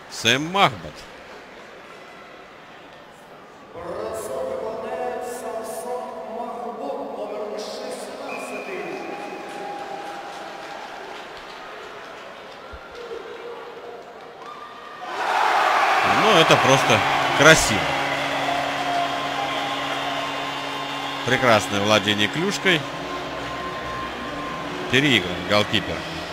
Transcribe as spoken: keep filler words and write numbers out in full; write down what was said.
Сэм Махбод. Самсон Mahbod, номер шестнадцать. Ну, это просто красиво. Прекрасное владение клюшкой. Переигран голкипер.